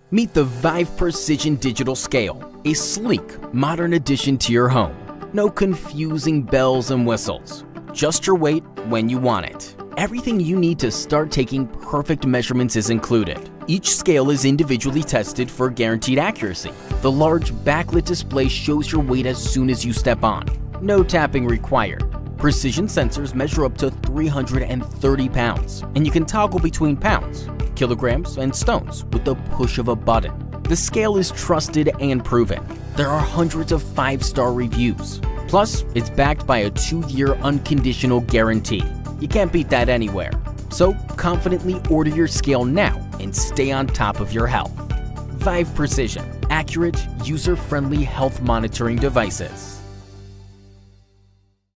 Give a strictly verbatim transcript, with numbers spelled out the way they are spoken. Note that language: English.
Meet the Vive Precision Digital Scale, a sleek, modern addition to your home. No confusing bells and whistles, just your weight when you want it. Everything you need to start taking perfect measurements is included. Each scale is individually tested for guaranteed accuracy. The large backlit display shows your weight as soon as you step on. No tapping required. Precision sensors measure up to three hundred thirty pounds, and you can toggle between pounds, kilograms, and stones with the push of a button. The scale is trusted and proven. There are hundreds of five-star reviews. Plus, it's backed by a two-year unconditional guarantee. You can't beat that anywhere. So confidently order your scale now and stay on top of your health. Vive Precision, accurate, user-friendly health monitoring devices.